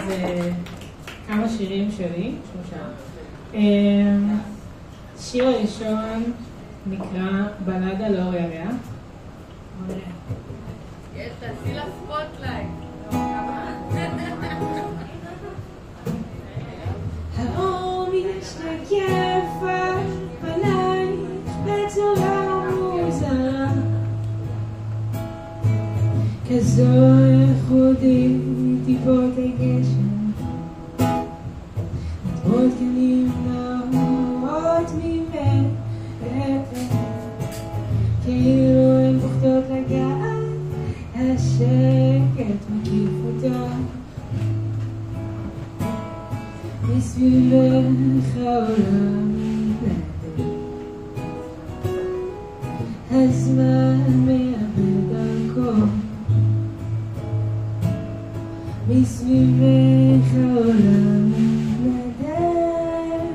כמה שירים שלי, 3. שיר הראשון נקרא בלדה לאור ירח. יש, תעשי לה ספותלייט. האור משתקף על פנייך בצורה מוזרה, כזו ייחודית טיפות הגשם, עוד קנים נאות ממך, כאילו הן פוחדות לגעת, השקט מקיף אותה. מסביבך העולם מתנדד, הזמן מאבד דרכו. מסביבך העולם מתנדד,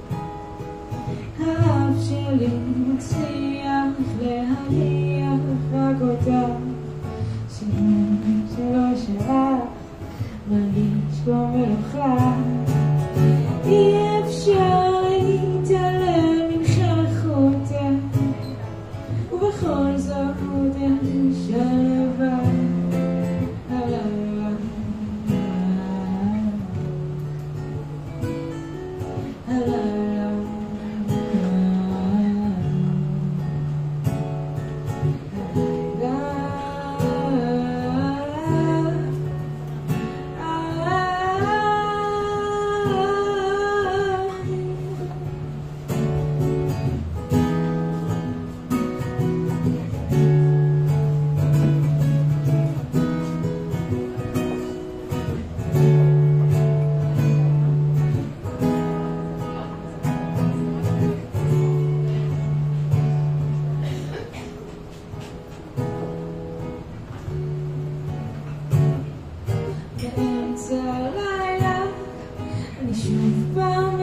האף שלי מצליח להניח רק אותך. שירים שלא שלך מרגיש כמו מלוכה, אי אפשר להתעלם מנכחותך, ובכל זאת שלווה הלילה. באמצע הלילה אני שוב פעם